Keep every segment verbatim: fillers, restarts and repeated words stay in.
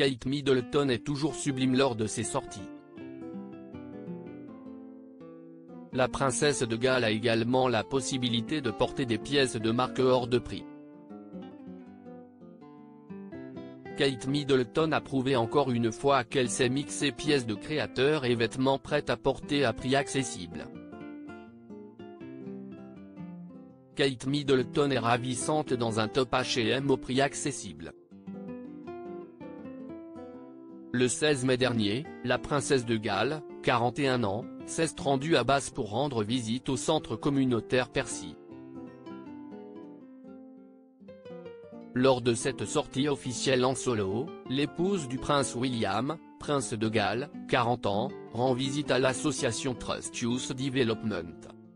Kate Middleton est toujours sublime lors de ses sorties. La princesse de Galles a également la possibilité de porter des pièces de marque hors de prix. Kate Middleton a prouvé encore une fois qu'elle sait mixer pièces de créateurs et vêtements prêts à porter à prix accessible. Kate Middleton est ravissante dans un top H et M au prix accessible. Le seize mai dernier, la princesse de Galles, quarante et un ans, s'est rendue à Bath pour rendre visite au centre communautaire Percy. Lors de cette sortie officielle en solo, l'épouse du prince William, prince de Galles, quarante ans, rend visite à l'association Trust Youth Development.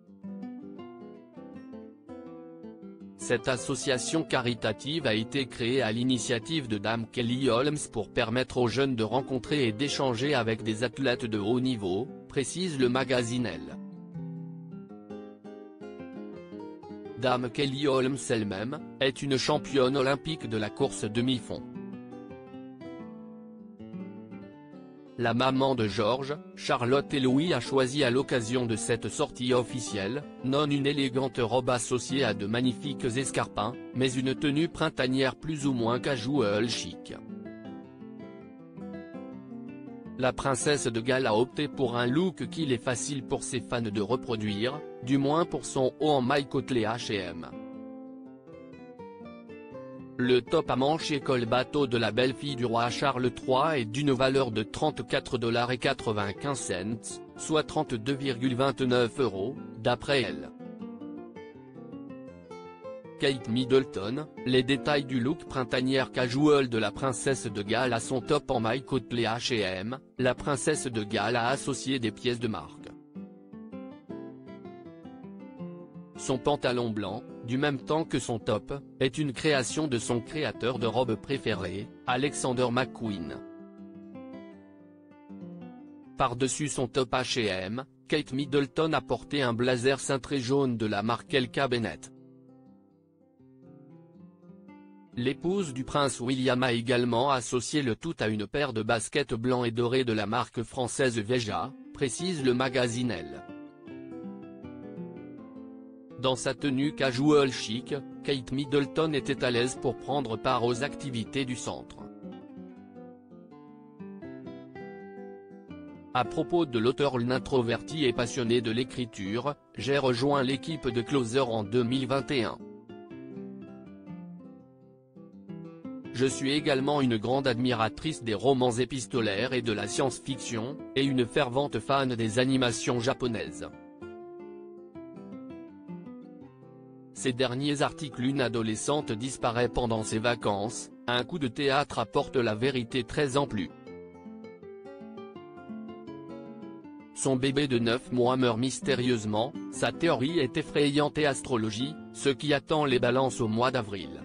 Cette association caritative a été créée à l'initiative de Dame Kelly Holmes pour permettre aux jeunes de rencontrer et d'échanger avec des athlètes de haut niveau, précise le magazine Elle. Dame Kelly Holmes elle-même, est une championne olympique de la course demi-fond. La maman de George, Charlotte et Louis a choisi à l'occasion de cette sortie officielle, non une élégante robe associée à de magnifiques escarpins, mais une tenue printanière plus ou moins casual chic. La princesse de Galles a opté pour un look qu'il est facile pour ses fans de reproduire, du moins pour son haut en maille côtelé H et M. Le top à manches et col bateau de la belle-fille du roi Charles trois est d'une valeur de trente-quatre dollars et quatre-vingt-quinze cents, soit trente-deux virgule vingt-neuf euros, d'après Elle. Kate Middleton, les détails du look printanière casual de la princesse de Galles à son top en maille côtelé H et M, la princesse de Galles a associé des pièces de marque. Son pantalon blanc, du même temps que son top, est une création de son créateur de robes préféré, Alexander McQueen. Par-dessus son top H et M, Kate Middleton a porté un blazer cintré jaune de la marque L K Bennett. L'épouse du prince William a également associé le tout à une paire de baskets blancs et dorés de la marque française Veja, précise le magazine Elle. Dans sa tenue casual chic, Kate Middleton était à l'aise pour prendre part aux activités du centre. À propos de l'auteur introverti et passionné de l'écriture, j'ai rejoint l'équipe de Closer en deux mille vingt et un. Je suis également une grande admiratrice des romans épistolaires et de la science-fiction, et une fervente fan des animations japonaises. Ces derniers articles Une adolescente disparaît pendant ses vacances, un coup de théâtre apporte la vérité très en plus. Son bébé de neuf mois meurt mystérieusement, sa théorie est effrayante et astrologie, ce qui attend les balances au mois d'avril.